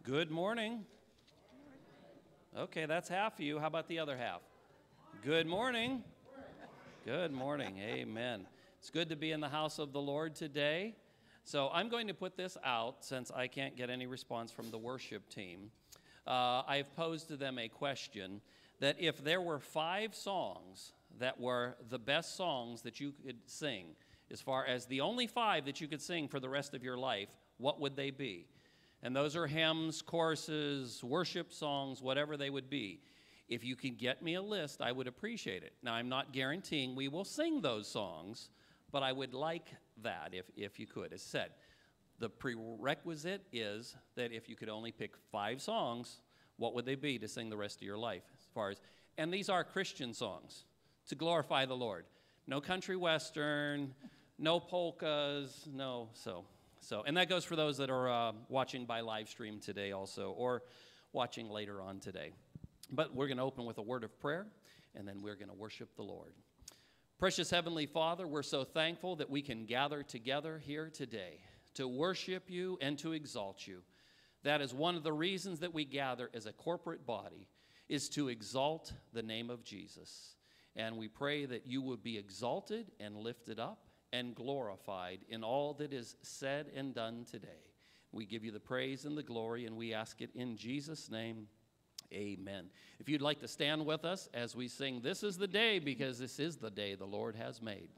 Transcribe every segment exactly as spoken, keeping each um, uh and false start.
Good morning. Okay, that's half of you. How about the other half? Good morning. Good morning. Amen. It's good to be in the house of the Lord today. So I'm going to put this out since I can't get any response from the worship team. Uh, I've posed to them a question that if there were five songs that were the best songs that you could sing, as far as the only five that you could sing for the rest of your life, what would they be? And those are hymns, choruses, worship songs, whatever they would be. If you can get me a list, I would appreciate it. Now, I'm not guaranteeing we will sing those songs, but I would like that if, if you could. As said, the prerequisite is that if you could only pick five songs, what would they be to sing the rest of your life? As far as, and these are Christian songs to glorify the Lord. No country western, no polkas, no, so... So, and that goes for those that are uh, watching by live stream today also, or watching later on today. But we're going to open with a word of prayer, and then we're going to worship the Lord. Precious Heavenly Father, we're so thankful that we can gather together here today to worship you and to exalt you. That is one of the reasons that we gather as a corporate body, is to exalt the name of Jesus. And we pray that you will be exalted and lifted up and glorified in all that is said and done today. We give you the praise and the glory, and we ask it in Jesus' name, amen. If you'd like to stand with us as we sing, "This is the day," because this is the day the Lord has made.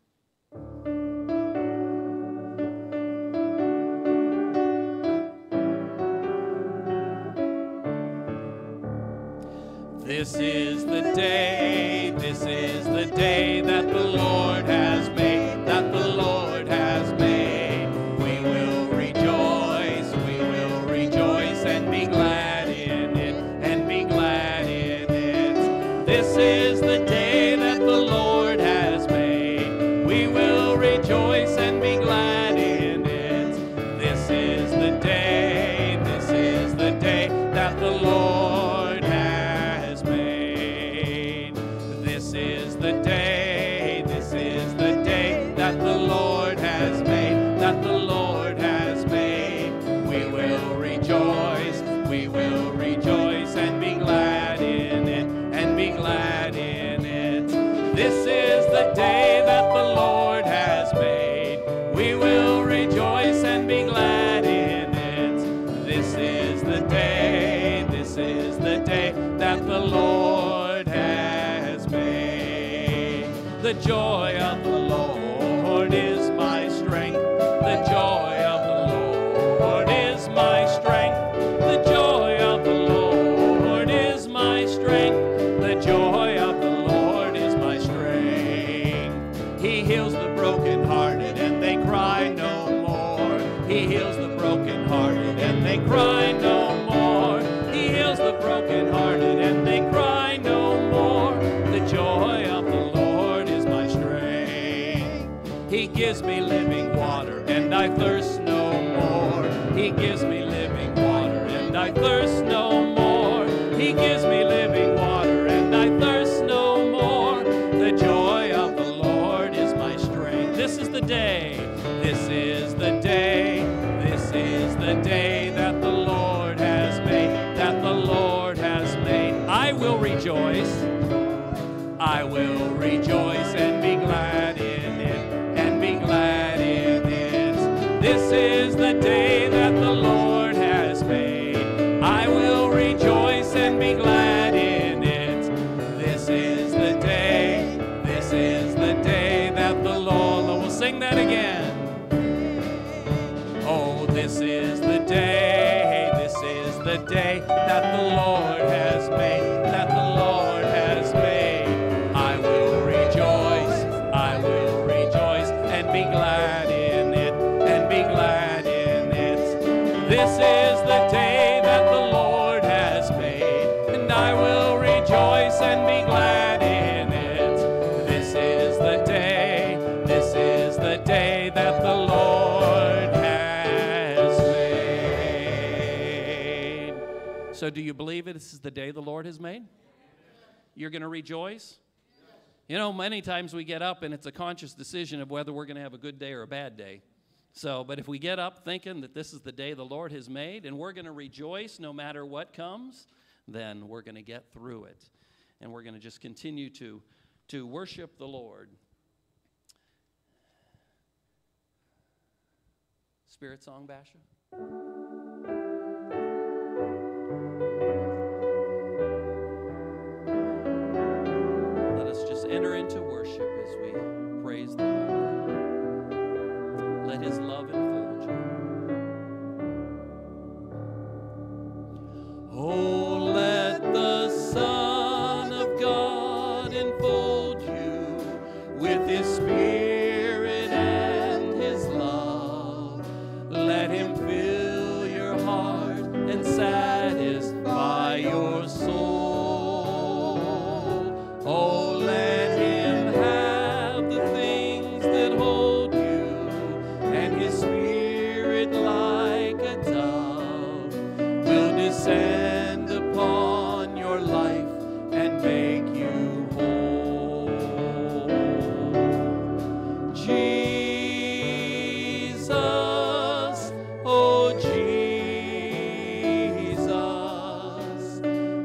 This is the day, this is the day that the Lord has made, that the Lord has made. We will rejoice, we will rejoice and be glad in it, and be glad in it. This is the day that the Lord has made. We will rejoice and be glad in it. This is the day, this is the day that the Lord the day, this is the day that the Lord has made, that the Lord has made. We will rejoice, we will rejoice and be glad in it, and be glad in it. This is the day that the Lord has made. We will rejoice and be glad in it. This is the day, this is the day that the Lord has made. The joy of the Lord is my strength. The joy of the Lord is my strength. The joy of the Lord is my strength. The joy of the Lord is my strength. He heals the brokenhearted and they cry no more. He heals the brokenhearted and they cry no more. He heals the brokenhearted and they cry no more. The joy of the Lord. He gives me living water, and I thirst no more. He gives me living water, and I thirst no more. He gives me living water, and I thirst no more. The joy of the Lord is my strength. This is the day, this is the day, this is the day that the Lord has made, that the Lord has made. I will rejoice, I will rejoice and be glad in it. Be glad in it. This is the day that the Lord has made. I will rejoice and be glad in it. This is the day, this is the day that the Lord, we'll sing that again. Oh, this is the day, this is the day that the Lord has made, that the Lord has made. I will rejoice, I will rejoice and be glad in it, and be glad in it. This is the day that the Lord has made, and I will rejoice and be glad in it. This is the day, this is the day that the Lord has made. So do you believe it? This is the day the Lord has made? You're going to rejoice? You know, many times we get up and it's a conscious decision of whether we're going to have a good day or a bad day. So, but if we get up thinking that this is the day the Lord has made and we're going to rejoice no matter what comes, then we're going to get through it. And we're going to just continue to, to worship the Lord. Spirit song, Basha? Let us just enter into worship as we praise the Lord. Let his love enfold you. Oh, let the Son of God enfold you with his Spirit and his love. Let him fill your heart and satisfy your soul. Oh, let him have the things that hold you, and his Spirit like a dove will descend upon your life and make you whole. Jesus, oh Jesus,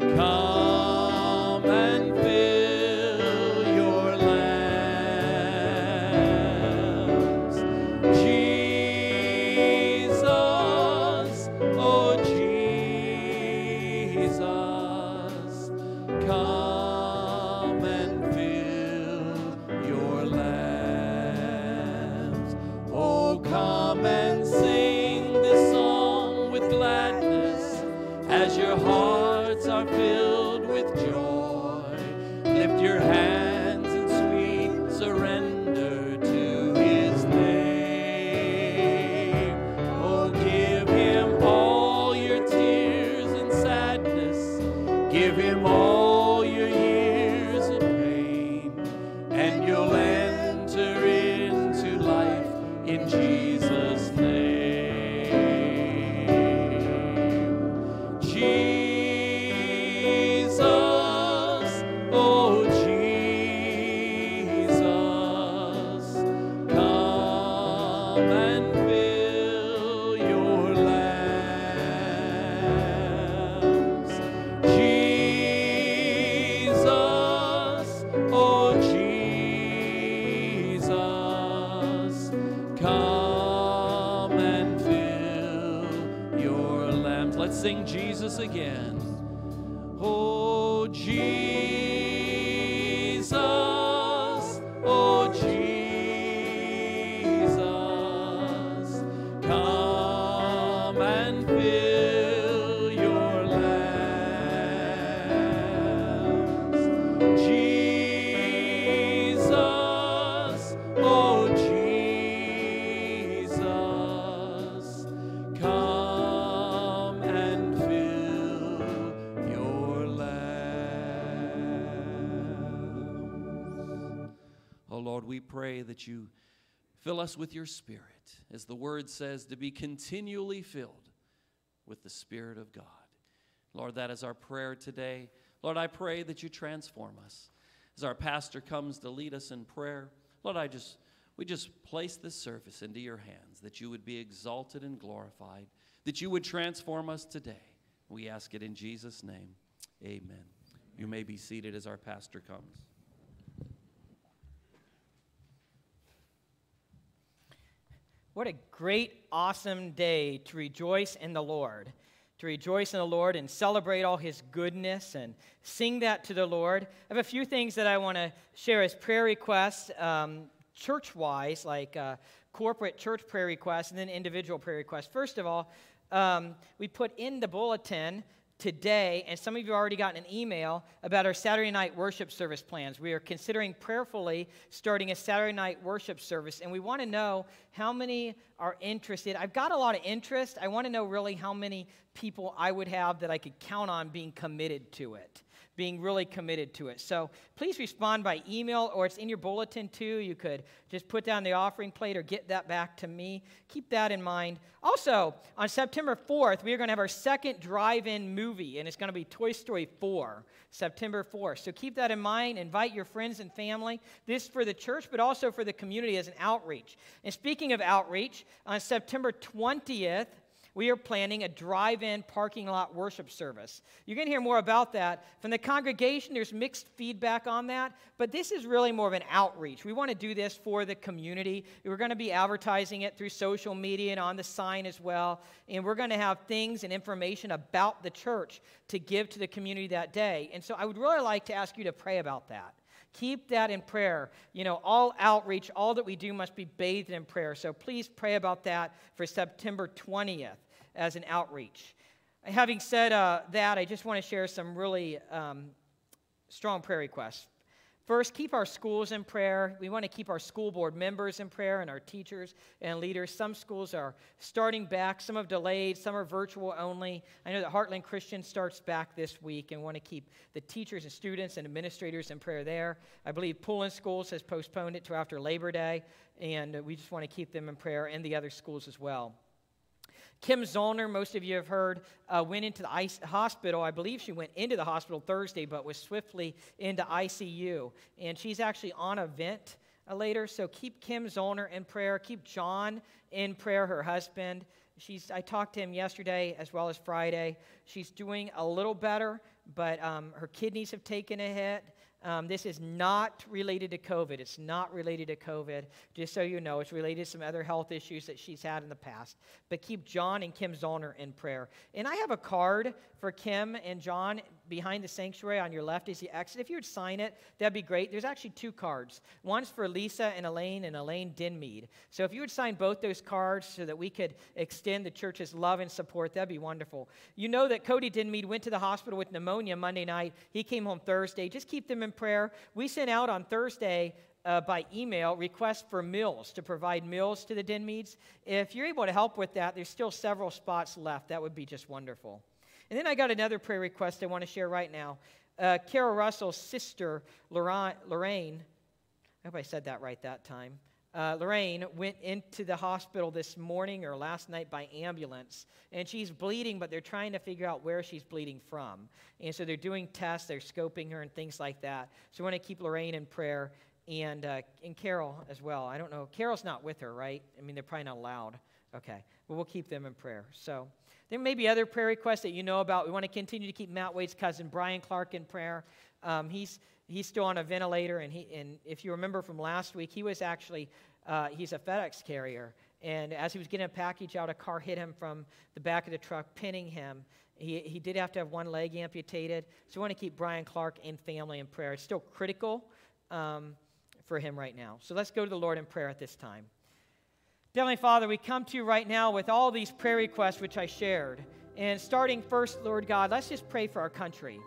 come and fill your lambs. Jesus, oh Jesus, come and fill your lambs. Oh, come and sing this song with gladness as your hearts are filled with joy. Lift your hands in sweet surrender to his name. Oh, give him all your tears and sadness. Give him all your years of pain, and you'll enter into life in Jesus' name. Jesus, oh Jesus, come and fill your lambs. Jesus, oh Jesus, come and fill your lambs. Let's sing Jesus again. Oh Jesus, oh Jesus, come and fill your lambs. Jesus, oh Jesus, come and fill your lambs. Oh Lord, we pray that you fill us with your Spirit, as the word says, to be continually filled with the Spirit of God. Lord, that is our prayer today. Lord, I pray that you transform us. As our pastor comes to lead us in prayer, Lord, I just we just place this service into your hands, that you would be exalted and glorified, that you would transform us today. We ask it in Jesus' name. Amen. You may be seated as our pastor comes. What a great, awesome day to rejoice in the Lord. To rejoice in the Lord and celebrate all his goodness and sing that to the Lord. I have a few things that I want to share as prayer requests, um, church-wise, like uh, corporate church prayer requests and then individual prayer requests. First of all, um, we put in the bulletin today, and some of you have already gotten an email about our Saturday night worship service plans. We are considering prayerfully starting a Saturday night worship service, and we want to know how many are interested. I've got a lot of interest. I want to know really how many people I would have that I could count on being committed to it. being really committed to it. So please respond by email, or it's in your bulletin too. You could just put down the offering plate or get that back to me. Keep that in mind. Also, on September fourth, we are going to have our second drive-in movie, and it's going to be Toy Story four, September fourth. So keep that in mind. Invite your friends and family. This is for the church, but also for the community as an outreach. And speaking of outreach, on September twentieth, we are planning a drive-in parking lot worship service. You're going to hear more about that. From the congregation, there's mixed feedback on that, but this is really more of an outreach. We want to do this for the community. We're going to be advertising it through social media and on the sign as well, and we're going to have things and information about the church to give to the community that day. And so I would really like to ask you to pray about that. Keep that in prayer. You know, all outreach, all that we do must be bathed in prayer. So please pray about that for September twentieth as an outreach. Having said uh, that, I just want to share some really um, strong prayer requests. First, keep our schools in prayer. We want to keep our school board members in prayer and our teachers and leaders. Some schools are starting back. Some have delayed. Some are virtual only. I know that Heartland Christian starts back this week, and want to keep the teachers and students and administrators in prayer there. I believe Poulin Schools has postponed it to after Labor Day, and we just want to keep them in prayer, and the other schools as well. Kim Zollner, most of you have heard, uh, went into the I C hospital. I believe she went into the hospital Thursday, but was swiftly into I C U. And she's actually on a ventilator, so keep Kim Zollner in prayer. Keep John in prayer, her husband. She's, I talked to him yesterday as well as Friday. She's doing a little better, but um, her kidneys have taken a hit. Um, this is not related to COVID. It's not related to COVID. Just so you know, it's related to some other health issues that she's had in the past. But keep John and Kim Zollner in prayer. And I have a card for Kim and John behind the sanctuary on your left as you exit. If you would sign it, that'd be great. There's actually two cards. One's for Lisa and Elaine and Elaine Dinmead. So if you would sign both those cards so that we could extend the church's love and support, that'd be wonderful. You know that Cody Dinmead went to the hospital with pneumonia Monday night. He came home Thursday. Just keep them in prayer. We sent out on Thursday uh, by email requests for meals, to provide meals to the Dinmeads. If you're able to help with that, there's still several spots left. That would be just wonderful. And then I got another prayer request I want to share right now. Uh, Carol Russell's sister, Lorraine, I hope I said that right that time. Uh, Lorraine went into the hospital this morning or last night by ambulance, and she's bleeding, but they're trying to figure out where she's bleeding from. And so they're doing tests, they're scoping her and things like that. So we want to keep Lorraine in prayer, and, uh, and Carol as well. I don't know. Carol's not with her, right? I mean, they're probably not allowed. Okay. Well, we'll keep them in prayer. So there may be other prayer requests that you know about. We want to continue to keep Matt Wade's cousin, Brian Clark, in prayer. Um, he's he's still on a ventilator, and he and if you remember from last week, he was actually, uh, he's a FedEx carrier, and as he was getting a package out, a car hit him from the back of the truck, pinning him. He, he did have to have one leg amputated, so we want to keep Brian Clark and family in prayer. It's still critical um, for him right now. So let's go to the Lord in prayer at this time. Heavenly Father, we come to you right now with all these prayer requests which I shared. And starting first, Lord God, let's just pray for our country.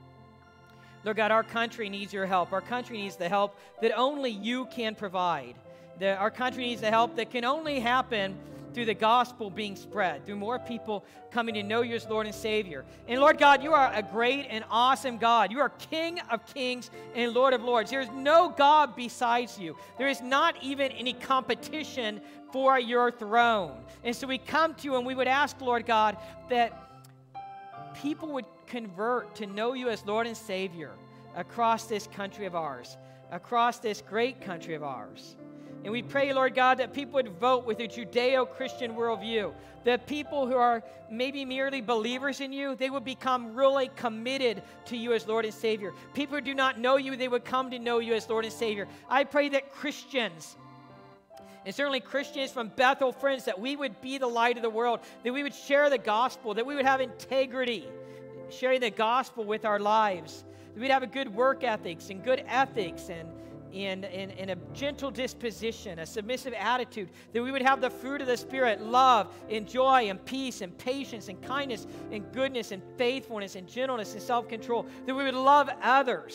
Lord God, our country needs your help. Our country needs the help that only you can provide. The, our country needs the help that can only happen through the gospel being spread, through more people coming to know you as Lord and Savior. And Lord God, you are a great and awesome God. You are King of kings and Lord of lords. There is no God besides you. There is not even any competition for your throne. And so we come to you and we would ask, Lord God, that people would convert to know you as Lord and Savior across this country of ours, across this great country of ours. And we pray, Lord God, that people would vote with a Judeo-Christian worldview, that people who are maybe merely believers in you, they would become really committed to you as Lord and Savior. People who do not know you, they would come to know you as Lord and Savior. I pray that Christians, and certainly Christians from Bethel Friends, that we would be the light of the world, that we would share the gospel, that we would have integrity, sharing the gospel with our lives, that we'd have a good work ethics and good ethics and In, in, in a gentle disposition, a submissive attitude, that we would have the fruit of the Spirit, love and joy and peace and patience and kindness and goodness and faithfulness and gentleness and self-control, that we would love others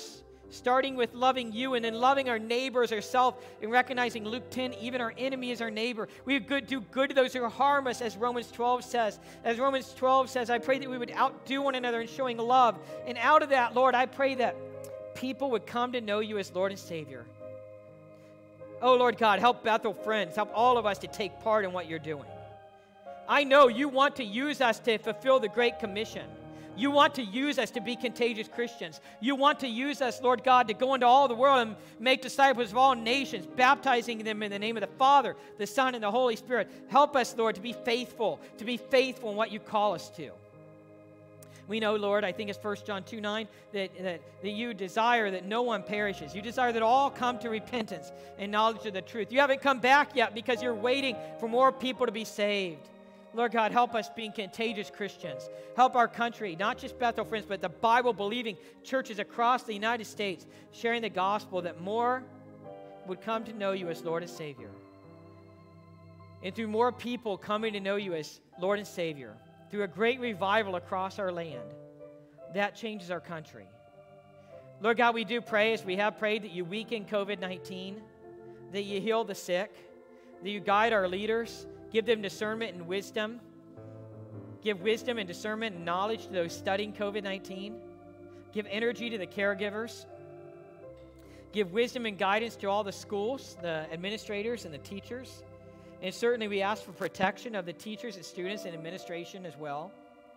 starting with loving you and then loving our neighbors, ourselves, and recognizing Luke ten, even our enemy is our neighbor. We would good, do good to those who harm us, as Romans twelve says. As Romans twelve says, I pray that we would outdo one another in showing love. And out of that, Lord, I pray that people would come to know you as Lord and Savior. Oh, Lord God, help Bethel Friends, help all of us to take part in what you're doing. I know you want to use us to fulfill the Great Commission. You want to use us to be contagious Christians. You want to use us, Lord God, to go into all the world and make disciples of all nations, baptizing them in the name of the Father, the Son, and the Holy Spirit. Help us, Lord, to be faithful, to be faithful in what you call us to. We know, Lord, I think it's First John two nine, that, that, that you desire that no one perishes. You desire that all come to repentance and knowledge of the truth. You haven't come back yet because you're waiting for more people to be saved. Lord God, help us being contagious Christians. Help our country, not just Bethel Friends, but the Bible-believing churches across the United States, sharing the gospel that more would come to know you as Lord and Savior. And through more people coming to know you as Lord and Savior, through a great revival across our land, that changes our country. Lord God, we do pray, as we have prayed, that you weaken COVID nineteen, that you heal the sick, that you guide our leaders, give them discernment and wisdom. Give wisdom and discernment and knowledge to those studying COVID nineteen. Give energy to the caregivers. Give wisdom and guidance to all the schools, the administrators and the teachers. And certainly we ask for protection of the teachers and students and administration as well.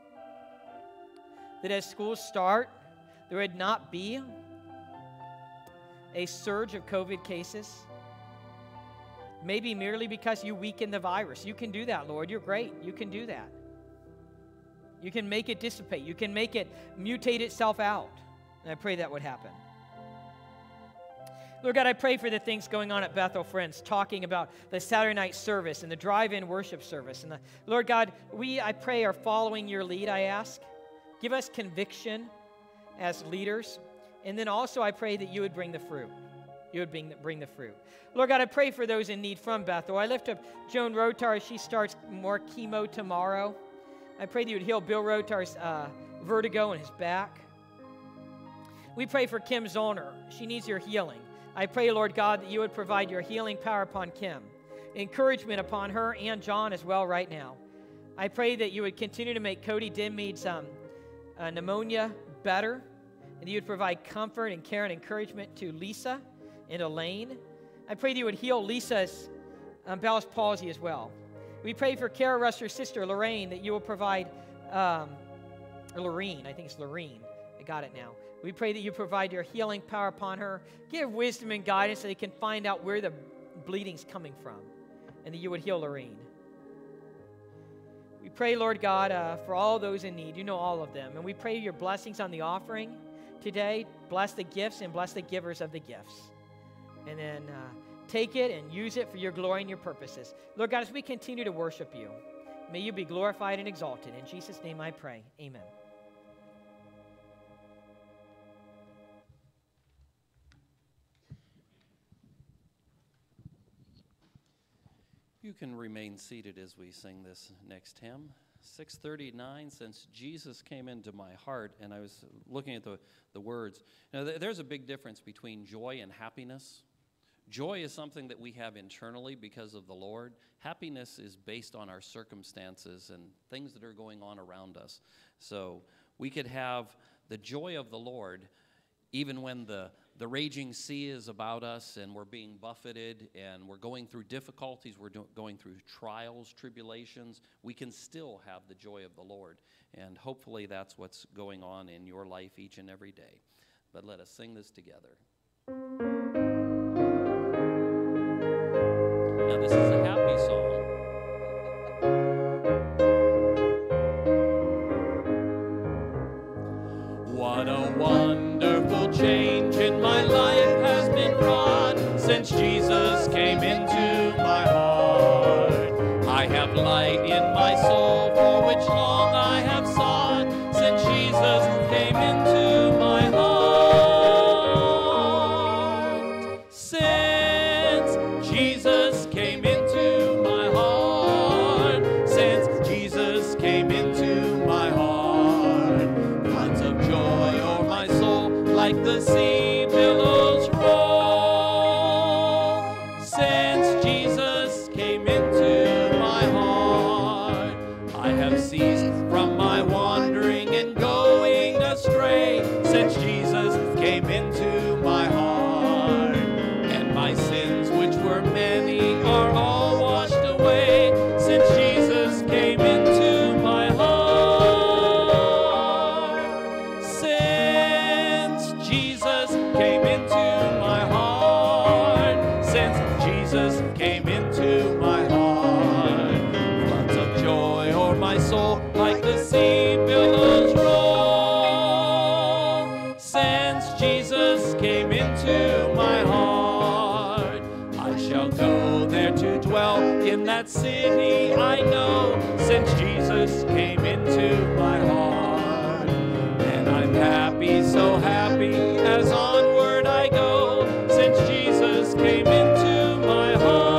That as schools start, there would not be a surge of COVID cases. Maybe merely because you weaken the virus. You can do that, Lord. You're great. You can do that. You can make it dissipate. You can make it mutate itself out. And I pray that would happen. Lord God, I pray for the things going on at Bethel Friends, talking about the Saturday night service and the drive-in worship service. And the, Lord God, we, I pray, are following your lead, I ask. Give us conviction as leaders. And then also I pray that you would bring the fruit. You would bring the, bring the fruit. Lord God, I pray for those in need from Bethel. I lift up Joan Rotar as she starts more chemo tomorrow. I pray that you would heal Bill Rotar's uh, vertigo in his back. We pray for Kim Zollner. She needs your healing. I pray, Lord God, that you would provide your healing power upon Kim, encouragement upon her and John as well right now. I pray that you would continue to make Cody Denmead's um, uh, pneumonia better, and you would provide comfort and care and encouragement to Lisa and Elaine. I pray that you would heal Lisa's um, Bell's palsy as well. We pray for Kara Ruster's sister, Lorraine, that you will provide, um, or Lorene, I think it's Lorene. I got it now. We pray that you provide your healing power upon her. Give wisdom and guidance so they can find out where the bleeding's coming from, and that you would heal Lorene. We pray, Lord God, uh, for all those in need. You know all of them. And we pray your blessings on the offering today. Bless the gifts and bless the givers of the gifts. And then uh, take it and use it for your glory and your purposes. Lord God, as we continue to worship you, may you be glorified and exalted. In Jesus' name I pray. Amen. You can remain seated as we sing this next hymn. six thirty-nine, since Jesus came into my heart, and I was looking at the, the words. Now, th- there's a big difference between joy and happiness. Joy is something that we have internally because of the Lord. Happiness is based on our circumstances and things that are going on around us. So we could have the joy of the Lord even when the The raging sea is about us and we're being buffeted and we're going through difficulties, we're do- going through trials, tribulations. We can still have the joy of the Lord. And hopefully that's what's going on in your life each and every day. But let us sing this together. Now this is a happy song. What a wonderful change in my life has been wrought since Jesus came into my heart. I have light in my soul for which long I have sought since Jesus came into my heart. Since Jesus came into my heart, since Jesus came into my heart, floods of joy o'er my soul like the sea. I have ceased from my wandering and going astray, since Jesus came into my heart. And my sins, which were many, are all washed away, since Jesus came into my heart. Since Jesus came into my heart, since Jesus came into my heart, floods of joy o'er my soul like the sea billows roll. Since Jesus came into my heart, I shall go there to dwell in that city I know, since Jesus came into my heart. And I'm happy, so happy, as onward I go, since Jesus came into my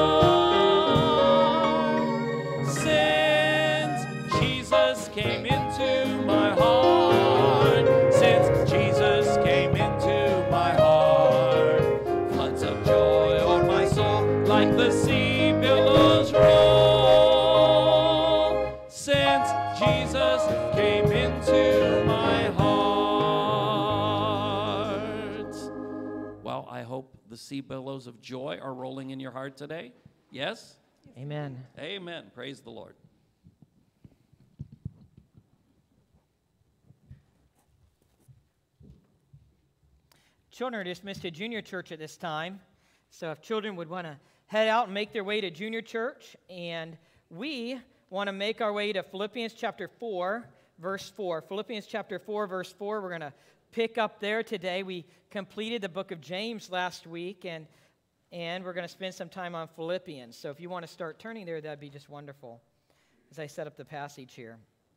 heart. Since Jesus came into my heart, since Jesus came into my heart, floods of joy o'er my soul like the sea billows roll. Since Jesus came into my heart. Well, I hope the sea billows of joy are rolling in your heart today. Yes? Amen. Amen. Praise the Lord. Children are dismissed to junior church at this time. So if children would want to head out and make their way to junior church, and we want to make our way to Philippians chapter four, verse four. Philippians chapter four, verse four, we're going to pick up there today. We completed the book of James last week, and, and we're going to spend some time on Philippians. So if you want to start turning there, that'd be just wonderful as I set up the passage here.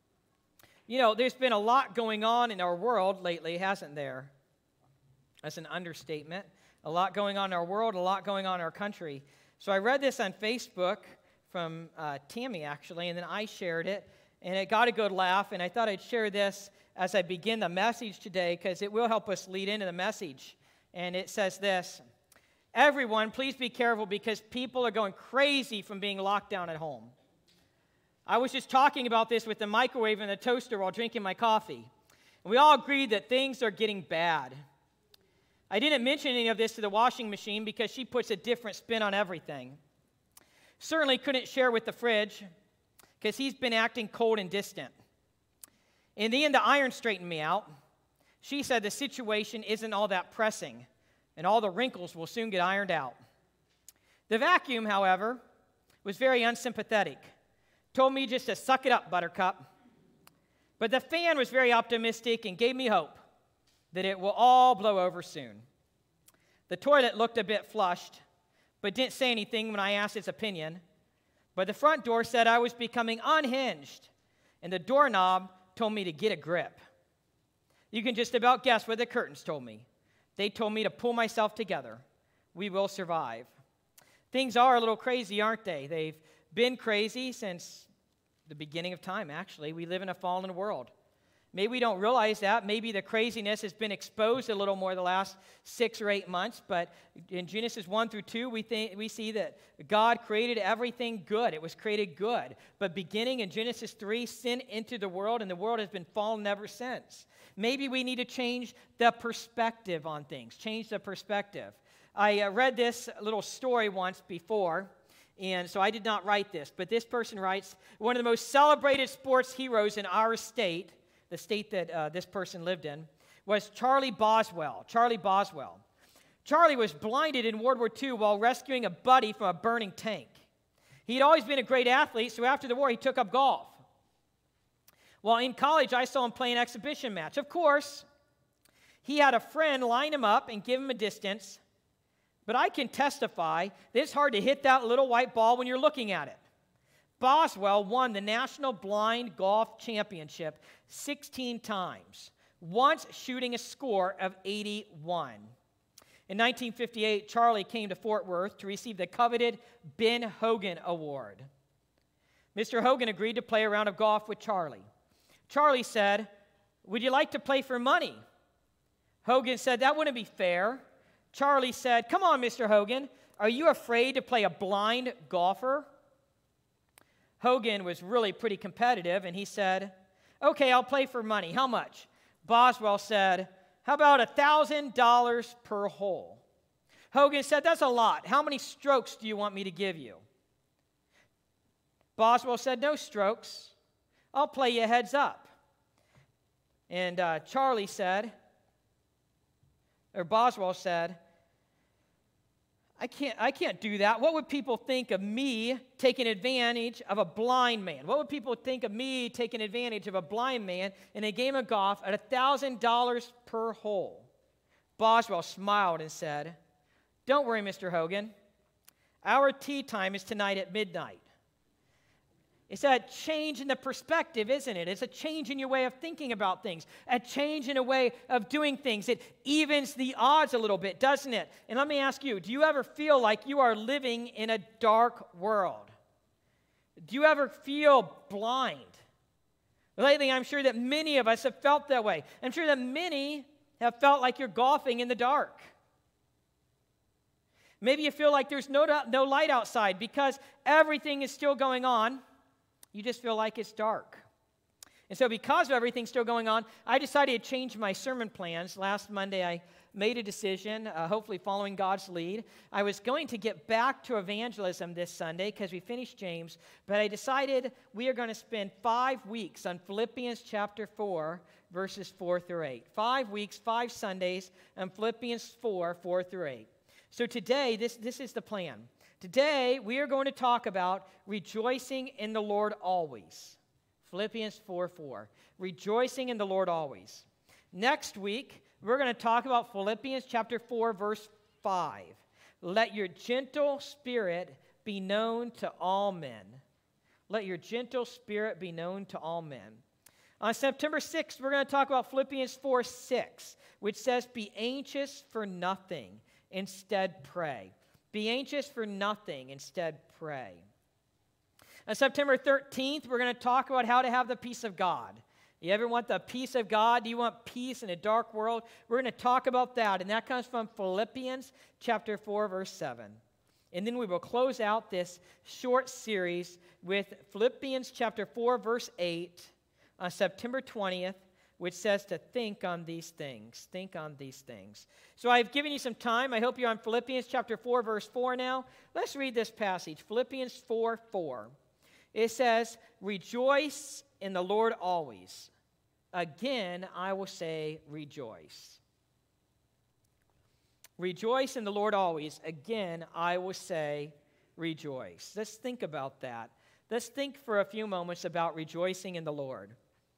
You know, there's been a lot going on in our world lately, hasn't there? That's an understatement. A lot going on in our world, a lot going on in our country. So I read this on Facebook from uh, Tammy, actually, and then I shared it, and it got a good laugh, and I thought I'd share this as I begin the message today because it will help us lead into the message. And it says this: everyone, please be careful because people are going crazy from being locked down at home. I was just talking about this with the microwave and the toaster while drinking my coffee. And we all agreed that things are getting bad. I didn't mention any of this to the washing machine because she puts a different spin on everything. Certainly couldn't share with the fridge because he's been acting cold and distant. In the end, the iron straightened me out. She said the situation isn't all that pressing, and all the wrinkles will soon get ironed out. The vacuum, however, was very unsympathetic. Told me just to suck it up, Buttercup. But the fan was very optimistic and gave me hope that it will all blow over soon. The toilet looked a bit flushed, but didn't say anything when I asked its opinion. But the front door said I was becoming unhinged, and the doorknob told me to get a grip. You can just about guess what the curtains told me. They told me to pull myself together. We will survive. Things are a little crazy, aren't they? They've been crazy since the beginning of time, actually. We live in a fallen world. Maybe we don't realize that. Maybe the craziness has been exposed a little more the last six or eight months. But in Genesis one through two, we, think, we see that God created everything good. It was created good. But beginning in Genesis three, sin entered the world, and the world has been fallen ever since. Maybe we need to change the perspective on things. Change the perspective. I uh, read this little story once before, and so I did not write this. But this person writes, one of the most celebrated sports heroes in our state, the state that uh, this person lived in, was Charlie Boswell. Charlie Boswell. Charlie was blinded in World War Two while rescuing a buddy from a burning tank. He'd always been a great athlete, so after the war, he took up golf. While in college, I saw him play an exhibition match. Of course, he had a friend line him up and give him a distance, but I can testify that it's hard to hit that little white ball when you're looking at it. Boswell won the National Blind Golf Championship sixteen times, once shooting a score of eighty-one. In nineteen fifty-eight, Charlie came to Fort Worth to receive the coveted Ben Hogan Award. Mister Hogan agreed to play a round of golf with Charlie. Charlie said, "Would you like to play for money?" Hogan said, "That wouldn't be fair." Charlie said, "Come on, Mister Hogan, are you afraid to play a blind golfer?" Hogan was really pretty competitive, and he said, okay, I'll play for money. How much? Boswell said, how about one thousand dollars per hole? Hogan said, that's a lot. How many strokes do you want me to give you? Boswell said, no strokes. I'll play you heads up. And uh, Charlie said, or Boswell said, I can't, I can't do that. What would people think of me taking advantage of a blind man? What would people think of me taking advantage of a blind man in a game of golf at one thousand dollars per hole? Boswell smiled and said, don't worry, Mister Hogan. Our tee time is tonight at midnight. It's a change in the perspective, isn't it? It's a change in your way of thinking about things, a change in a way of doing things. It evens the odds a little bit, doesn't it? And let me ask you, do you ever feel like you are living in a dark world? Do you ever feel blind? Lately, I'm sure that many of us have felt that way. I'm sure that many have felt like you're golfing in the dark. Maybe you feel like there's no, no light outside because everything is still going on. You just feel like it's dark. And so because of everything still going on, I decided to change my sermon plans. Last Monday, I made a decision, uh, hopefully following God's lead. I was going to get back to evangelism this Sunday because we finished James, but I decided we are going to spend five weeks on Philippians chapter four, verses four through eight. Five weeks, five Sundays on Philippians four, four through eight. So today, this, this is the plan. Today, we are going to talk about rejoicing in the Lord always. Philippians four four. Rejoicing in the Lord always. Next week, we're going to talk about Philippians chapter four, verse five. Let your gentle spirit be known to all men. Let your gentle spirit be known to all men. On September sixth, we're going to talk about Philippians four six, which says, be anxious for nothing, instead pray. Be anxious for nothing, instead pray. On September thirteenth, we're going to talk about how to have the peace of God. You ever want the peace of God? Do you want peace in a dark world? We're going to talk about that, and that comes from Philippians chapter four, verse seven. And then we will close out this short series with Philippians chapter four, verse eight on September twentieth, which says to think on these things. Think on these things. So I've given you some time. I hope you're on Philippians chapter four, verse four now. Let's read this passage, Philippians four four. It says, rejoice in the Lord always. Again, I will say rejoice. Rejoice in the Lord always. Again, I will say rejoice. Let's think about that. Let's think for a few moments about rejoicing in the Lord.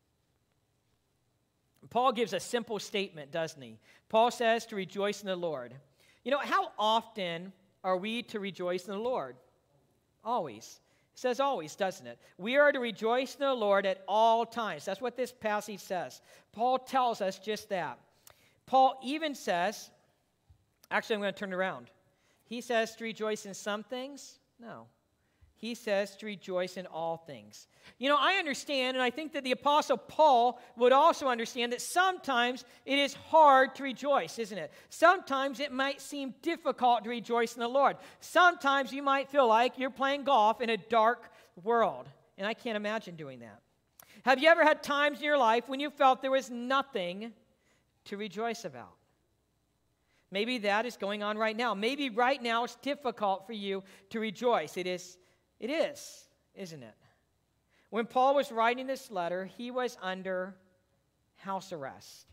Paul gives a simple statement, doesn't he? Paul says to rejoice in the Lord. You know, how often are we to rejoice in the Lord? Always. It says always, doesn't it? We are to rejoice in the Lord at all times. That's what this passage says. Paul tells us just that. Paul even says, actually, I'm going to turn it around. He says to rejoice in some things. No. He says to rejoice in all things. You know, I understand, and I think that the Apostle Paul would also understand that sometimes it is hard to rejoice, isn't it? Sometimes it might seem difficult to rejoice in the Lord. Sometimes you might feel like you're playing golf in a dark world, and I can't imagine doing that. Have you ever had times in your life when you felt there was nothing to rejoice about? Maybe that is going on right now. Maybe right now it's difficult for you to rejoice. It is It is, isn't it? When Paul was writing this letter, he was under house arrest.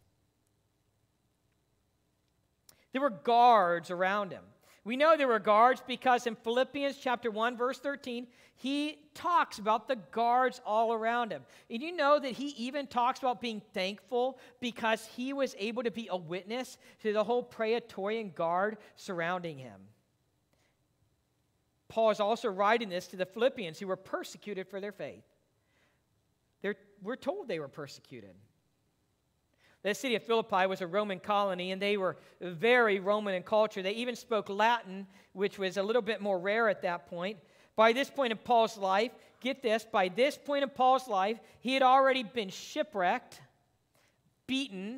There were guards around him. We know there were guards because in Philippians chapter one, verse thirteen, he talks about the guards all around him. And you know that he even talks about being thankful because he was able to be a witness to the whole Praetorian guard surrounding him. Paul is also writing this to the Philippians who were persecuted for their faith. They're, we're told they were persecuted. The city of Philippi was a Roman colony, and they were very Roman in culture. They even spoke Latin, which was a little bit more rare at that point. By this point in Paul's life, get this, by this point in Paul's life, he had already been shipwrecked, beaten,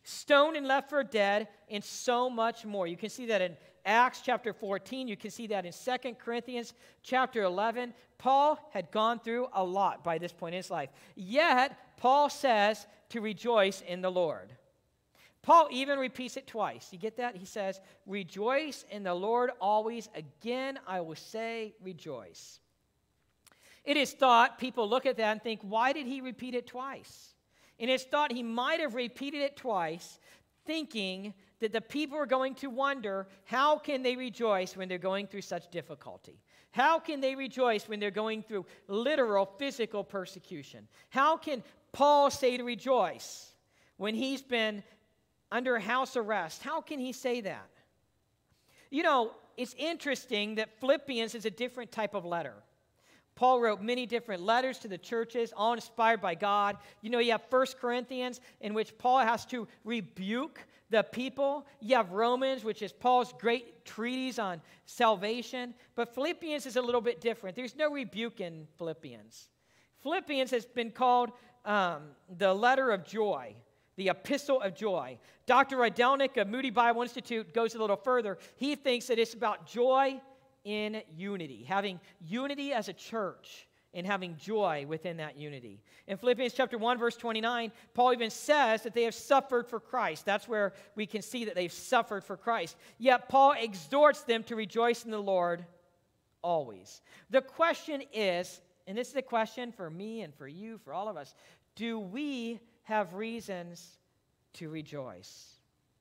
stoned and left for dead, and so much more. You can see that in Acts chapter fourteen. You can see that in Second Corinthians chapter eleven. Paul had gone through a lot by this point in his life. Yet, Paul says to rejoice in the Lord. Paul even repeats it twice. You get that? He says, rejoice in the Lord always. Again, I will say rejoice. It is thought, people look at that and think, why did he repeat it twice? And it's thought he might have repeated it twice, thinking that the people are going to wonder, how can they rejoice when they're going through such difficulty? How can they rejoice when they're going through literal physical persecution? How can Paul say to rejoice when he's been under house arrest? How can he say that? You know, it's interesting that Philippians is a different type of letter. Paul wrote many different letters to the churches, all inspired by God. You know, you have First Corinthians, in which Paul has to rebuke the people. You have Romans, which is Paul's great treatise on salvation. But Philippians is a little bit different. There's no rebuke in Philippians. Philippians has been called um, the letter of joy, the epistle of joy. Doctor Rydelnik of Moody Bible Institute goes a little further. He thinks that it's about joy in unity, having unity as a church and having joy within that unity. In Philippians chapter one, verse twenty-nine, Paul even says that they have suffered for Christ. That's where we can see that they've suffered for Christ. Yet Paul exhorts them to rejoice in the Lord always. The question is, and this is a question for me and for you, for all of us, do we have reasons to rejoice?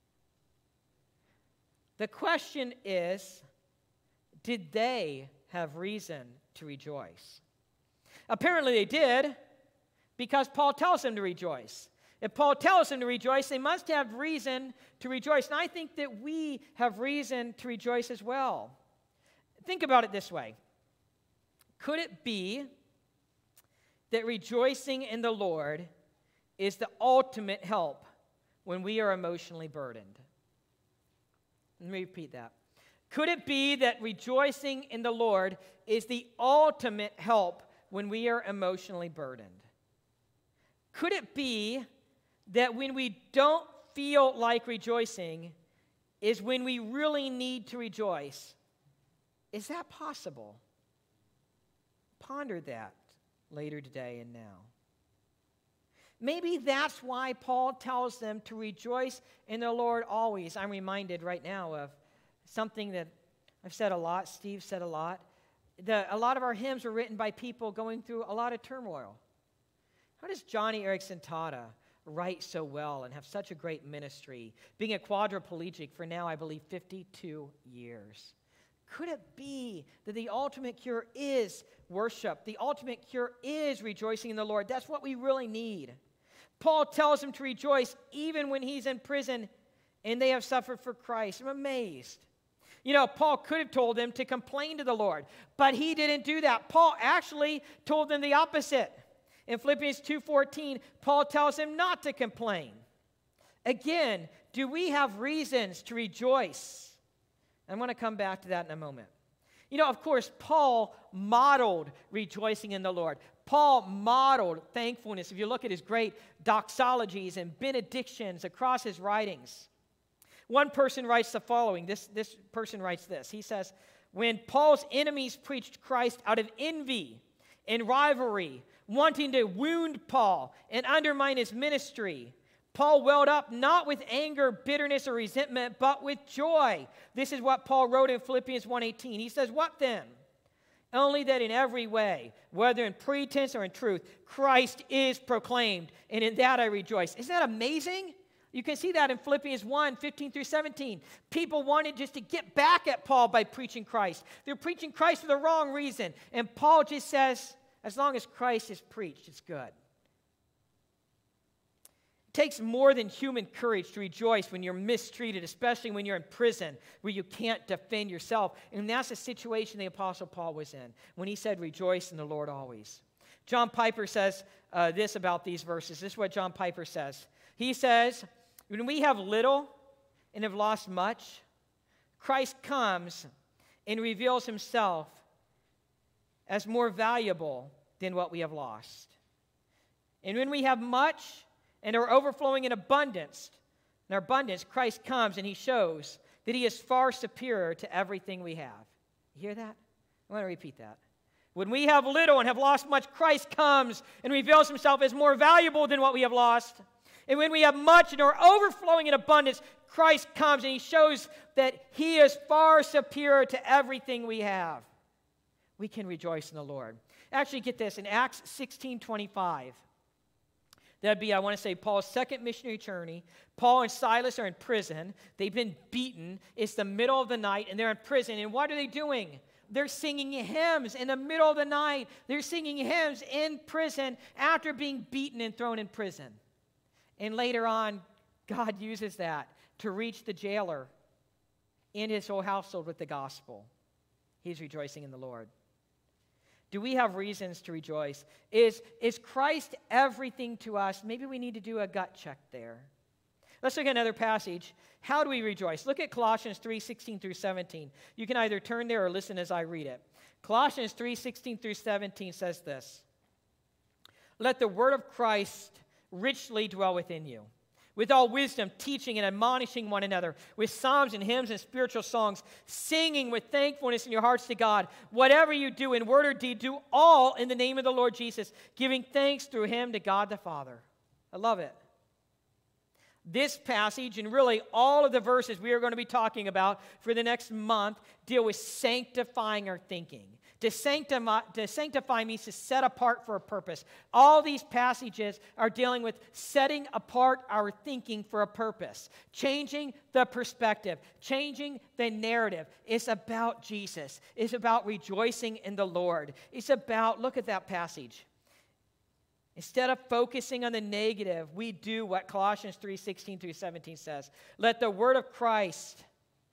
The question is, did they have reason to rejoice? Apparently they did, because Paul tells them to rejoice. If Paul tells them to rejoice, they must have reason to rejoice. And I think that we have reason to rejoice as well. Think about it this way. Could it be that rejoicing in the Lord is the ultimate help when we are emotionally burdened? Let me repeat that. Could it be that rejoicing in the Lord is the ultimate help when we are emotionally burdened? Could it be that when we don't feel like rejoicing is when we really need to rejoice? Is that possible? Ponder that later today and now. Maybe that's why Paul tells them to rejoice in the Lord always. I'm reminded right now of something that I've said a lot, Steve said a lot. The, a lot of our hymns were written by people going through a lot of turmoil. How does Johnny Erickson Tata write so well and have such a great ministry, being a quadriplegic for now, I believe, fifty-two years? Could it be that the ultimate cure is worship? The ultimate cure is rejoicing in the Lord. That's what we really need. Paul tells him to rejoice even when he's in prison and they have suffered for Christ. I'm amazed. You know, Paul could have told them to complain to the Lord, but he didn't do that. Paul actually told them the opposite. In Philippians two fourteen, Paul tells them not to complain. Again, do we have reasons to rejoice? I'm going to come back to that in a moment. You know, of course, Paul modeled rejoicing in the Lord. Paul modeled thankfulness. If you look at his great doxologies and benedictions across his writings, one person writes the following. This, this person writes this. He says, when Paul's enemies preached Christ out of envy and rivalry, wanting to wound Paul and undermine his ministry, Paul welled up not with anger, bitterness, or resentment, but with joy. This is what Paul wrote in Philippians one eighteen. He says, what then? Only that in every way, whether in pretense or in truth, Christ is proclaimed, and in that I rejoice. Isn't that amazing? You can see that in Philippians one fifteen through seventeen. People wanted just to get back at Paul by preaching Christ. They're preaching Christ for the wrong reason. And Paul just says, as long as Christ is preached, it's good. It takes more than human courage to rejoice when you're mistreated, especially when you're in prison where you can't defend yourself. And that's the situation the Apostle Paul was in when he said, rejoice in the Lord always. John Piper says uh, this about these verses. This is what John Piper says. He says, when we have little and have lost much, Christ comes and reveals himself as more valuable than what we have lost. And when we have much and are overflowing in abundance, in our abundance, Christ comes and he shows that he is far superior to everything we have. You hear that? I want to repeat that. When we have little and have lost much, Christ comes and reveals himself as more valuable than what we have lost. And when we have much and are overflowing in abundance, Christ comes and he shows that he is far superior to everything we have. We can rejoice in the Lord. Actually, get this, in Acts sixteen twenty-five, that'd be, I want to say, Paul's second missionary journey. Paul and Silas are in prison. They've been beaten. It's the middle of the night, and they're in prison. And what are they doing? They're singing hymns in the middle of the night. They're singing hymns in prison after being beaten and thrown in prison. And later on, God uses that to reach the jailer and his whole household with the gospel. He's rejoicing in the Lord. Do we have reasons to rejoice? Is, is Christ everything to us? Maybe we need to do a gut check there. Let's look at another passage. How do we rejoice? Look at Colossians three sixteen through seventeen. You can either turn there or listen as I read it. Colossians three sixteen through seventeen says this: "Let the word of Christ richly dwell within you, with all wisdom, teaching and admonishing one another, with psalms and hymns and spiritual songs, singing with thankfulness in your hearts to God. Whatever you do in word or deed, do all in the name of the Lord Jesus, giving thanks through him to God the Father." I love it. This passage, and really all of the verses we are going to be talking about for the next month, deal with sanctifying our thinking. To sanctify, to sanctify means to set apart for a purpose. All these passages are dealing with setting apart our thinking for a purpose, changing the perspective, changing the narrative. It's about Jesus. It's about rejoicing in the Lord. It's about, look at that passage. Instead of focusing on the negative, we do what Colossians three sixteen through seventeen says. Let the word of Christ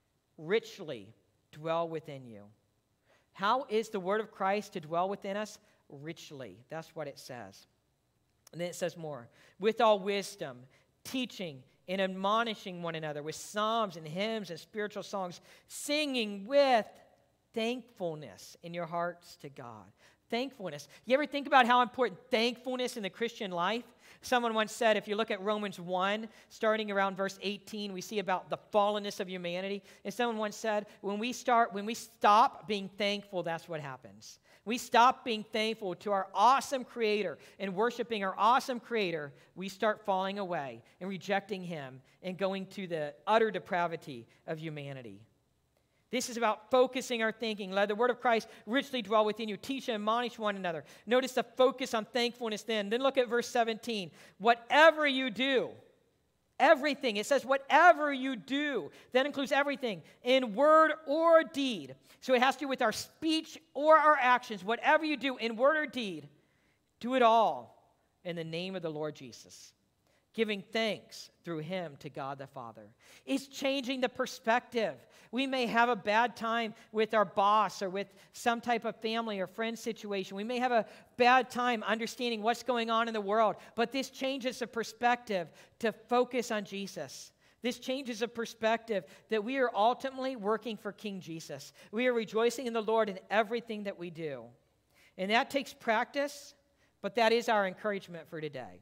richly dwell within you. How is the word of Christ to dwell within us? Richly. That's what it says. And then it says more. With all wisdom, teaching and admonishing one another with psalms and hymns and spiritual songs, singing with thankfulness in your hearts to God. Thankfulness. You ever think about how important thankfulness in the Christian life? Someone once said, if you look at Romans one, starting around verse eighteen, we see about the fallenness of humanity. And someone once said, when we start, when we stop being thankful, that's what happens. We stop being thankful to our awesome Creator and worshiping our awesome Creator, we start falling away and rejecting Him and going to the utter depravity of humanity. This is about focusing our thinking. Let the word of Christ richly dwell within you. Teach and admonish one another. Notice the focus on thankfulness then. Then look at verse seventeen. Whatever you do, everything. It says whatever you do. That includes everything in word or deed. So it has to do with our speech or our actions. Whatever you do in word or deed, do it all in the name of the Lord Jesus, giving thanks through him to God the Father. It's changing the perspective. We may have a bad time with our boss or with some type of family or friend situation. We may have a bad time understanding what's going on in the world, but this changes the perspective to focus on Jesus. This changes the perspective that we are ultimately working for King Jesus. We are rejoicing in the Lord in everything that we do. And that takes practice, but that is our encouragement for today.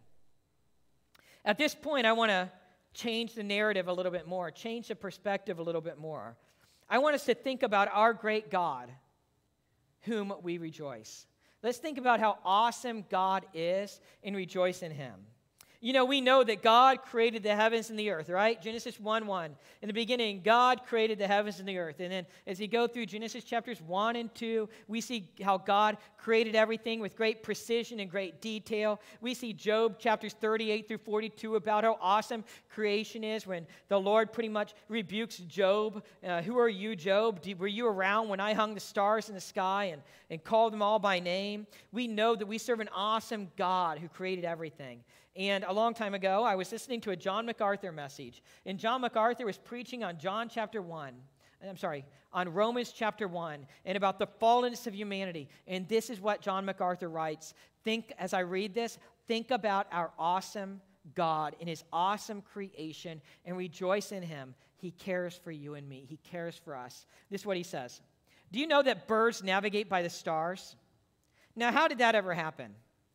At this point, I want to change the narrative a little bit more, change the perspective a little bit more. I want us to think about our great God, whom we rejoice. Let's think about how awesome God is and rejoice in him. You know, we know that God created the heavens and the earth, right? Genesis one one. In the beginning, God created the heavens and the earth. And then as you go through Genesis chapters one and two, we see how God created everything with great precision and great detail. We see Job chapters thirty-eight through forty-two about how awesome creation is when the Lord pretty much rebukes Job. Uh, Who are you, Job? Did, were you around when I hung the stars in the sky and, and called them all by name? We know that we serve an awesome God who created everything. And a long time ago, I was listening to a John MacArthur message. And John MacArthur was preaching on John chapter one. I'm sorry, on Romans chapter one, and about the fallenness of humanity. And this is what John MacArthur writes. Think, as I read this, think about our awesome God and his awesome creation and rejoice in him. He cares for you and me. He cares for us. This is what he says. Do you know that birds navigate by the stars? Now, how did that ever happen?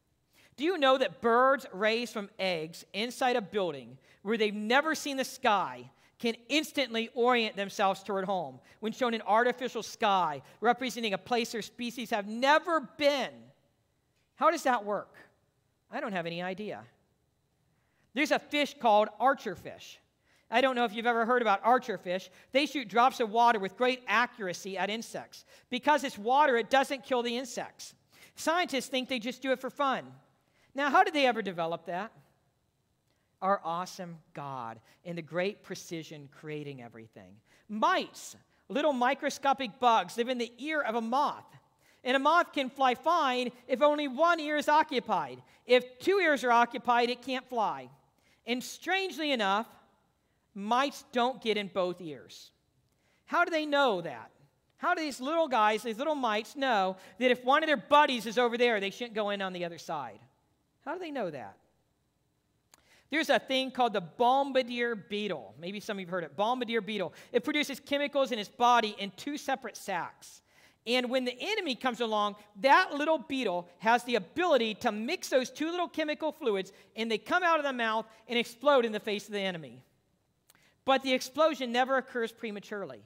Do you know that birds raised from eggs inside a building where they've never seen the sky can instantly orient themselves toward home when shown an artificial sky representing a place their species have never been? How does that work? I don't have any idea. There's a fish called archerfish. I don't know if you've ever heard about archerfish. They shoot drops of water with great accuracy at insects. Because it's water, it doesn't kill the insects. Scientists think they just do it for fun. Now, how did they ever develop that? Our awesome God and the great precision creating everything. Mites, little microscopic bugs, live in the ear of a moth. And a moth can fly fine if only one ear is occupied. If two ears are occupied, it can't fly. And strangely enough, mites don't get in both ears. How do they know that? How do these little guys, these little mites, know that if one of their buddies is over there, they shouldn't go in on the other side? How do they know that? There's a thing called the bombardier beetle. Maybe some of you have heard it. Bombardier beetle. It produces chemicals in its body in two separate sacs. And when the enemy comes along, that little beetle has the ability to mix those two little chemical fluids, and they come out of the mouth and explode in the face of the enemy. But the explosion never occurs prematurely.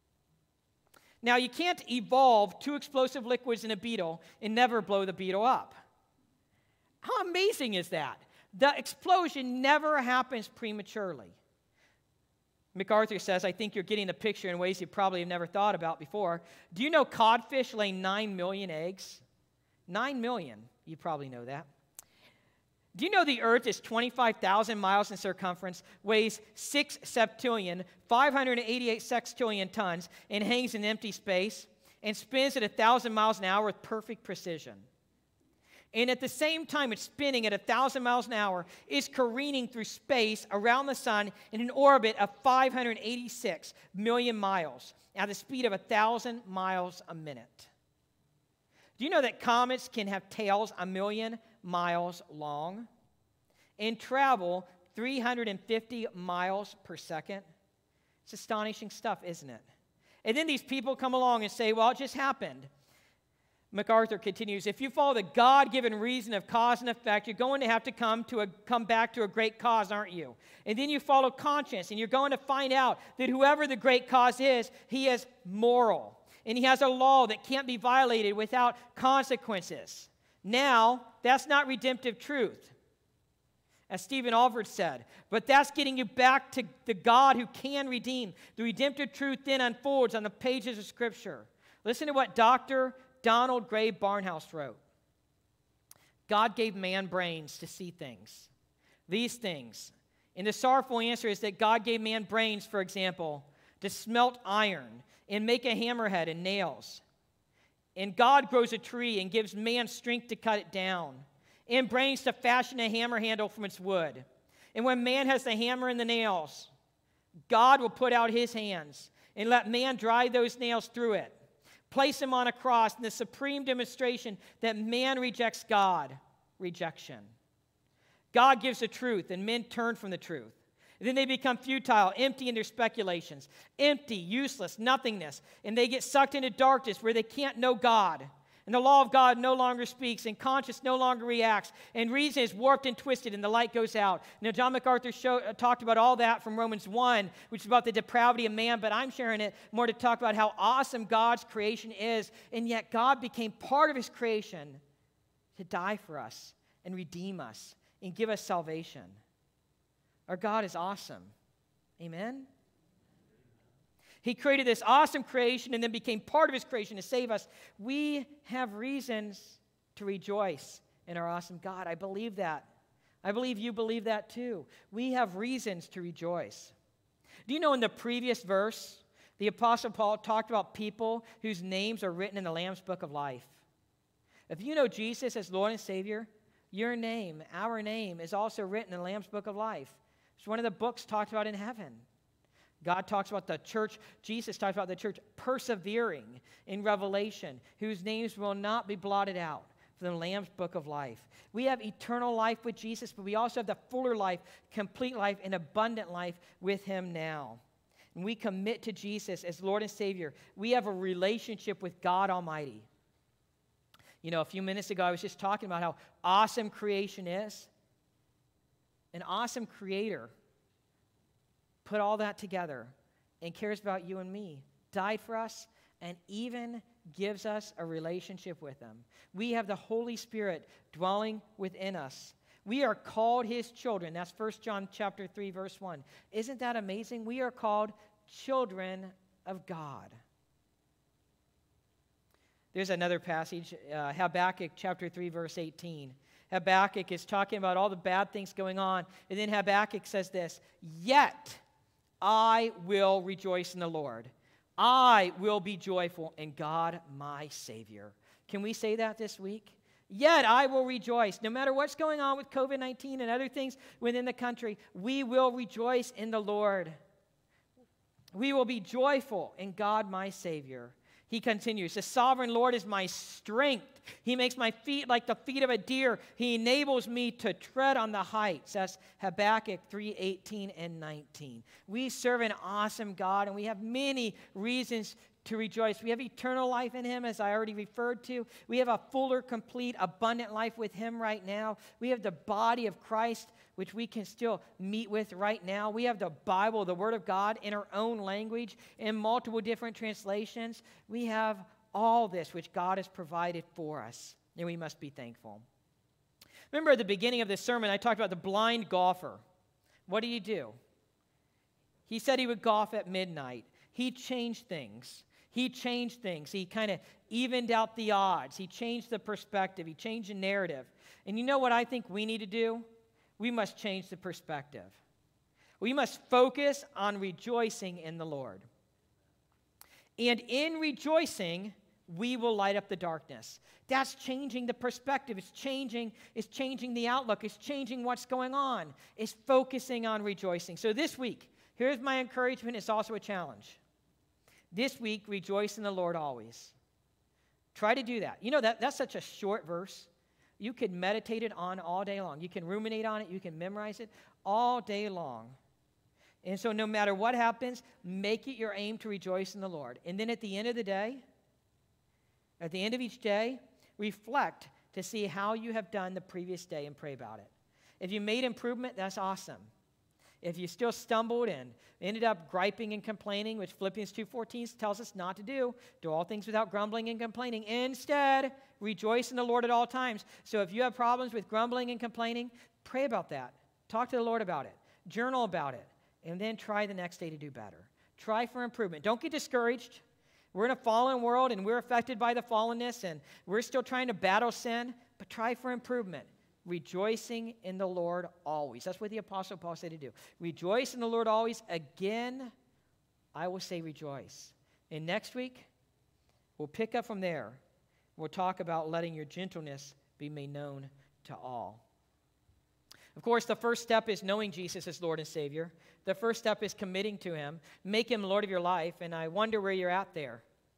Now, you can't evolve two explosive liquids in a beetle and never blow the beetle up. How amazing is that? The explosion never happens prematurely. MacArthur says, I think you're getting the picture in ways you probably have never thought about before. Do you know codfish lay nine million eggs? nine million. You probably know that. Do you know the Earth is twenty-five thousand miles in circumference, weighs six septillion, five hundred eighty-eight sextillion tons, and hangs in empty space, and spins at one thousand miles an hour with perfect precision? And at the same time it's spinning at one thousand miles an hour, it's careening through space around the sun in an orbit of five hundred eighty-six million miles at the speed of one thousand miles a minute. Do you know that comets can have tails a million miles long and travel three hundred fifty miles per second? It's astonishing stuff, isn't it? And then these people come along and say, well, it just happened. MacArthur continues, if you follow the God-given reason of cause and effect, you're going to have to come to a, come back to a great cause, aren't you? And then you follow conscience, and you're going to find out that whoever the great cause is, he is moral. And he has a law that can't be violated without consequences. Now, that's not redemptive truth, as Stephen Alford said, but that's getting you back to the God who can redeem. The redemptive truth then unfolds on the pages of Scripture. Listen to what Doctor Donald Gray Barnhouse wrote. God gave man brains to see things. These things. And the sorrowful answer is that God gave man brains, for example, to smelt iron and make a hammerhead and nails. And God grows a tree and gives man strength to cut it down, and brains to fashion a hammer handle from its wood. And when man has the hammer and the nails, God will put out his hands and let man drive those nails through it, place him on a cross in the supreme demonstration that man rejects God. Rejection. God gives the truth, and men turn from the truth. And then they become futile, empty in their speculations, empty, useless, nothingness, and they get sucked into darkness where they can't know God. And the law of God no longer speaks, and conscience no longer reacts, and reason is warped and twisted, and the light goes out. Now, John MacArthur show, uh, talked about all that from Romans one, which is about the depravity of man, but I'm sharing it more to talk about how awesome God's creation is, and yet God became part of his creation to die for us and redeem us and give us salvation. Our God is awesome. Amen? He created this awesome creation and then became part of his creation to save us. We have reasons to rejoice in our awesome God. I believe that. I believe you believe that too. We have reasons to rejoice. Do you know in the previous verse, the Apostle Paul talked about people whose names are written in the Lamb's Book of Life? If you know Jesus as Lord and Savior, your name, our name, is also written in the Lamb's Book of Life. It's one of the books talked about in heaven. God talks about the church, Jesus talks about the church persevering in Revelation, whose names will not be blotted out from the Lamb's Book of Life. We have eternal life with Jesus, but we also have the fuller life, complete life, and abundant life with him now. And we commit to Jesus as Lord and Savior. We have a relationship with God Almighty. You know, a few minutes ago, I was just talking about how awesome creation is. An awesome creator put all that together and cares about you and me, died for us, and even gives us a relationship with him. We have the Holy Spirit dwelling within us. We are called his children. That's First John chapter three, verse one. Isn't that amazing? We are called children of God. There's another passage, uh, Habakkuk chapter three, verse eighteen. Habakkuk is talking about all the bad things going on. And then Habakkuk says this, "Yet I will rejoice in the Lord. I will be joyful in God my Savior." Can we say that this week? Yet I will rejoice. No matter what's going on with covid nineteen and other things within the country, we will rejoice in the Lord. We will be joyful in God my Savior. He continues, "The sovereign Lord is my strength. He makes my feet like the feet of a deer. He enables me to tread on the heights." That's Habakkuk three, eighteen and nineteen. We serve an awesome God, and we have many reasons to rejoice. We have eternal life in him, as I already referred to. We have a fuller, complete, abundant life with him right now. We have the body of Christ, which we can still meet with right now. We have the Bible, the Word of God, in our own language, in multiple different translations. We have all this which God has provided for us, and we must be thankful. Remember at the beginning of this sermon, I talked about the blind golfer. What did he do? He said he would golf at midnight. He changed things. He changed things. He kind of evened out the odds. He changed the perspective. He changed the narrative. And you know what I think we need to do? We must change the perspective. We must focus on rejoicing in the Lord. And in rejoicing, we will light up the darkness. That's changing the perspective. It's changing, it's changing the outlook. It's changing what's going on. It's focusing on rejoicing. So this week, here's my encouragement. It's also a challenge. This week, rejoice in the Lord always. Try to do that. You know, that, that's such a short verse. You could meditate it on all day long. You can ruminate on it. You can memorize it all day long. And so no matter what happens, make it your aim to rejoice in the Lord. And then at the end of the day, at the end of each day, reflect to see how you have done the previous day and pray about it. If you made improvement, that's awesome. If you still stumbled and ended up griping and complaining, which Philippians two fourteen tells us not to do, do all things without grumbling and complaining. Instead, rejoice in the Lord at all times. So if you have problems with grumbling and complaining, pray about that. Talk to the Lord about it. Journal about it. And then try the next day to do better. Try for improvement. Don't get discouraged. We're in a fallen world, and we're affected by the fallenness, and we're still trying to battle sin, but try for improvement. Rejoicing in the Lord always. That's what the Apostle Paul said to do. Rejoice in the Lord always. Again, I will say rejoice. And next week, we'll pick up from there. We'll talk about letting your gentleness be made known to all. Of course, the first step is knowing Jesus as Lord and Savior. The first step is committing to him. Make him Lord of your life, and I wonder where you're at there.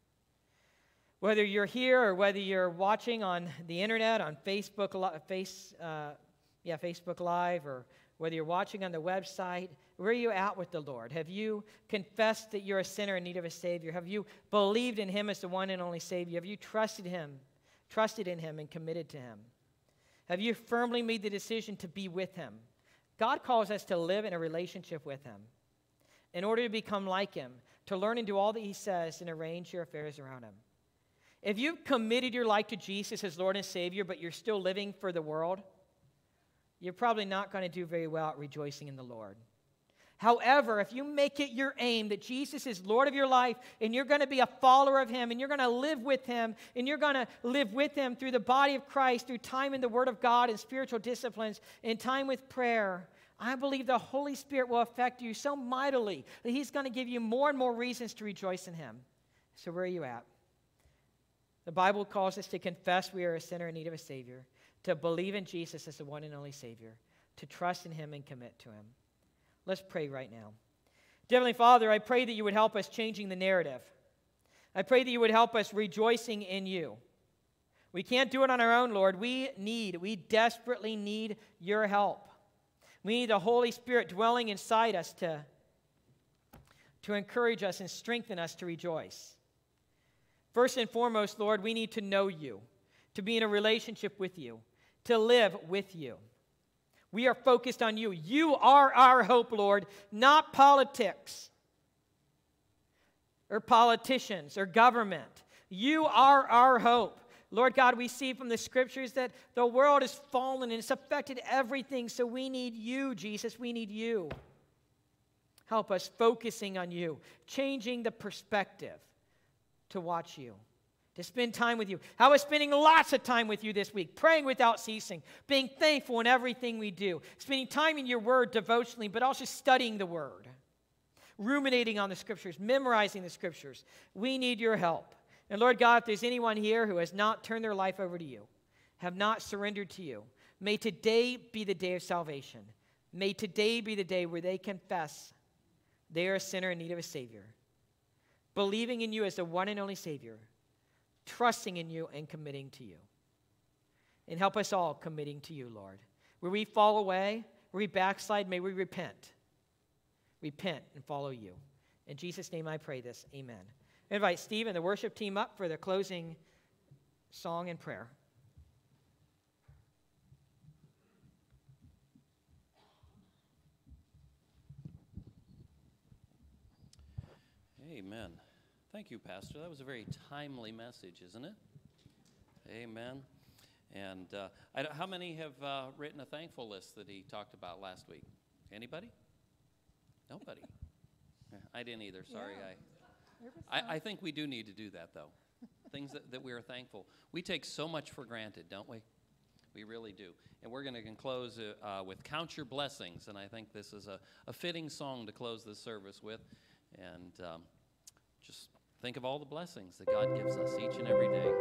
Whether you're here or whether you're watching on the internet, on Facebook, face, uh, yeah, Facebook Live, or whether you're watching on the website, where are you at with the Lord? Have you confessed that you're a sinner in need of a Savior? Have you believed in him as the one and only Savior? Have you trusted him, trusted in him, and committed to him? Have you firmly made the decision to be with him? God calls us to live in a relationship with him in order to become like him, to learn and do all that he says and arrange your affairs around him. If you've committed your life to Jesus as Lord and Savior, but you're still living for the world, you're probably not going to do very well at rejoicing in the Lord. However, if you make it your aim that Jesus is Lord of your life, and you're going to be a follower of him, and you're going to live with him, and you're going to live with him through the body of Christ, through time in the Word of God and spiritual disciplines, and time with prayer, I believe the Holy Spirit will affect you so mightily that he's going to give you more and more reasons to rejoice in him. So where are you at? The Bible calls us to confess we are a sinner in need of a Savior, to believe in Jesus as the one and only Savior, to trust in him and commit to him. Let's pray right now. Dear Heavenly Father, I pray that you would help us changing the narrative. I pray that you would help us rejoicing in you. We can't do it on our own, Lord. We need, we desperately need your help. We need the Holy Spirit dwelling inside us to, to encourage us and strengthen us to rejoice. First and foremost, Lord, we need to know you. to be in a relationship with you, to live with you. We are focused on you. You are our hope, Lord, not politics or politicians or government. You are our hope. Lord God, we see from the scriptures that the world has fallen and it's affected everything, so we need you, Jesus. We need you. Help us focusing on you, changing the perspective to watch you, to spend time with you. How about spending lots of time with you this week, praying without ceasing, being thankful in everything we do, spending time in your word devotionally, but also studying the word, ruminating on the scriptures, memorizing the scriptures. We need your help. And Lord God, if there's anyone here who has not turned their life over to you, have not surrendered to you, may today be the day of salvation. May today be the day where they confess they are a sinner in need of a Savior, believing in you as the one and only Savior, trusting in you and committing to you. And help us all committing to you, Lord. Where we fall away, where we backslide, may we repent. Repent and follow you. In Jesus' name I pray this. Amen. I invite Steve and the worship team up for the closing song and prayer. Amen. Thank you, Pastor. That was a very timely message, isn't it? Amen. And uh, I don't, how many have uh, written a thankful list that he talked about last week? Anybody? Nobody. I didn't either. Sorry. Yeah. I. I, I think we do need to do that, though. Things that, that we are thankful. We take so much for granted, don't we? We really do. And we're going to close uh, uh, with Count Your Blessings, and I think this is a, a fitting song to close this service with. And um, just think of all the blessings that God gives us each and every day.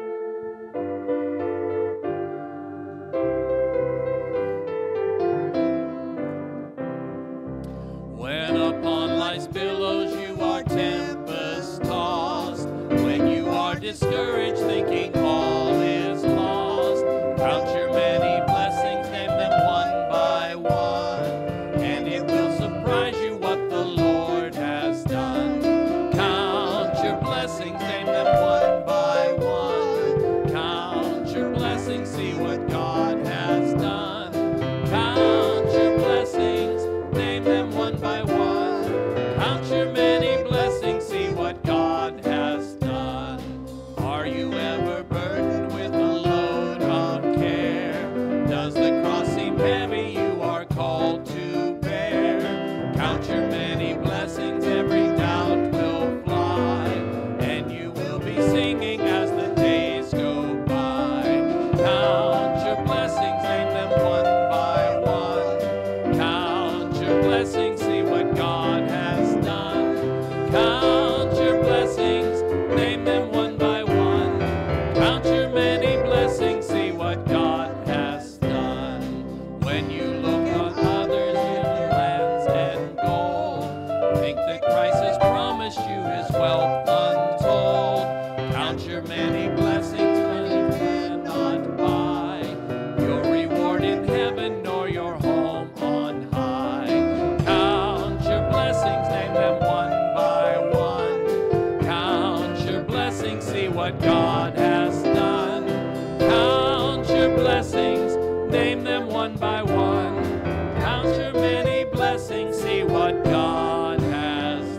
When upon life's billows you are tempest tossed, when you are discouraged thinking all is lost, count your many blessings, name them one by one, and it will surprise you what the Lord has done. Count your blessings, name them one by one. Count your blessings, see what God has done. Count your blessings, name them one by one. Count your many blessings, see what God has done. Are you ever burdened with a load of care? Does the cross seem heavy you are called to bear? Count your many blessings, every doubt will fly, and you will be singing as the days go by. Count your blessings, name them one by one. Count your blessings, see what God has done. Count your blessings, name them one by one. Count your many blessings, see what God has done. When you look on others in lands and gold, think that Christ has promised you his wealth untold. Count your many blessings, money cannot buy your reward in heaven nor your home on high. Count your blessings, name them one by one. Count your blessings, see what God has done. Count your blessings, name them one by one. Count your many blessings, see what God has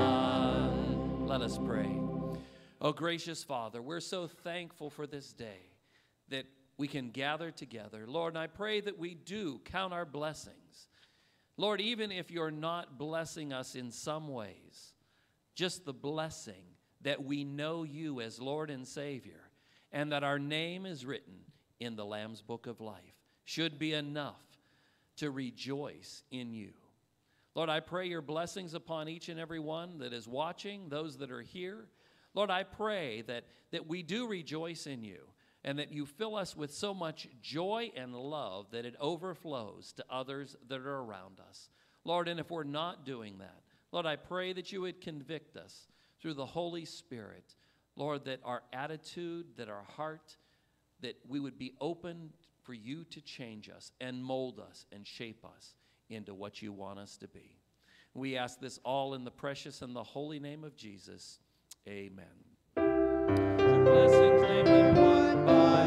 done. Let us pray. Oh, gracious Father, we're so thankful for this day that we can gather together. Lord, and I pray that we do count our blessings. Lord, even if you're not blessing us in some ways, just the blessing that we know you as Lord and Savior and that our name is written in the Lamb's Book of Life should be enough to rejoice in you. Lord, I pray your blessings upon each and every one that is watching, those that are here. Lord, I pray that, that we do rejoice in you and that you fill us with so much joy and love that it overflows to others that are around us. Lord, and if we're not doing that, Lord, I pray that you would convict us through the Holy Spirit. Lord, that our attitude, that our heart, that we would be open for you to change us and mold us and shape us into what you want us to be. We ask this all in the precious and the holy name of Jesus. Amen. Your blessings, name them one by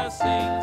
blessing